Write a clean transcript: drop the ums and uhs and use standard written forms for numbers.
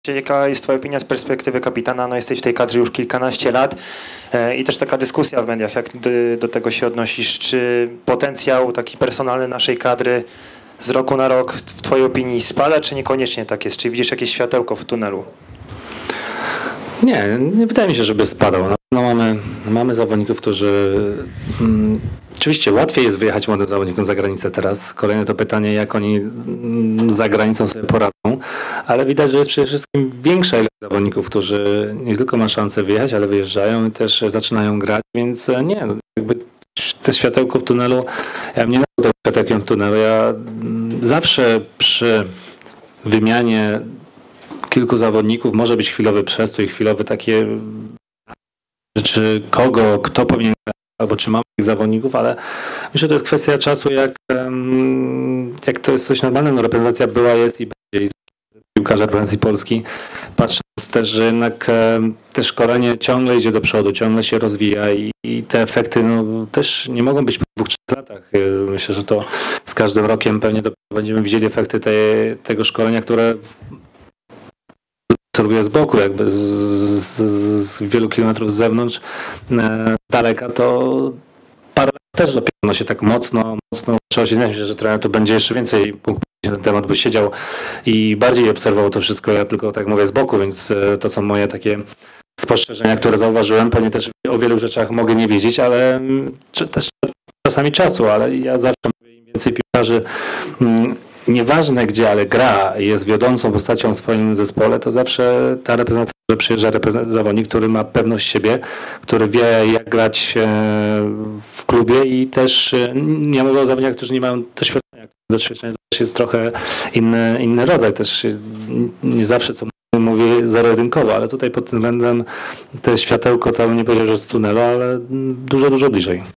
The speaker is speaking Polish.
Jaka jest twoja opinia z perspektywy kapitana? No jesteś w tej kadrze już kilkanaście lat i też taka dyskusja w mediach, jak do tego się odnosisz? Czy potencjał taki personalny naszej kadry z roku na rok w twojej opinii spada, czy niekoniecznie tak jest? Czy widzisz jakieś światełko w tunelu? Nie wydaje mi się, żeby spadał. No, mamy zawodników, którzy... Oczywiście łatwiej jest wyjechać młodym zawodnikom za granicę teraz. Kolejne to pytanie, jak oni za granicą sobie poradzą. Ale widać, że jest przede wszystkim większa ilość zawodników, którzy nie tylko ma szansę wyjechać, ale wyjeżdżają i też zaczynają grać, więc nie, jakby te światełko w tunelu, ja mnie nazwał światełkiem w tunelu. Ja zawsze przy wymianie kilku zawodników może być chwilowy przestój, chwilowy takie rzeczy, kto powinien grać, albo czy mamy tych zawodników, ale myślę, że to jest kwestia czasu, jak to jest coś normalnego. No, reprezentacja była, jest i będzie piłkarza reprezentacji Polski, patrząc też, że jednak te szkolenie ciągle idzie do przodu, ciągle się rozwija i te efekty no, też nie mogą być po 2-3 latach. Myślę, że to z każdym rokiem pewnie będziemy widzieli efekty tego szkolenia, które obserwuję z boku, jakby z wielu kilometrów z zewnątrz, daleka, to parę lat też dopiero się tak mocno trzeba się myśleć, że trener tu będzie jeszcze więcej punktów na ten temat, by siedział i bardziej obserwował to wszystko. Ja tylko tak mówię z boku, więc to są moje takie spostrzeżenia, które zauważyłem. Pewnie też o wielu rzeczach mogę nie wiedzieć, ale też czasami czasu, ale ja zawsze mówię, im więcej piłkarzy nieważne gdzie, ale gra jest wiodącą postacią w swoim zespole, to zawsze ta reprezentacja, że przyjeżdża zawodnik, który ma pewność siebie, który wie jak grać w klubie i też nie mówię o zawodnikach, którzy nie mają doświadczenia. Doświadczenie to też jest trochę inny rodzaj, też nie zawsze co mówię zero-jedynkowo, ale tutaj pod tym względem te światełko tam nie powiedział, że z tunelu, ale dużo bliżej.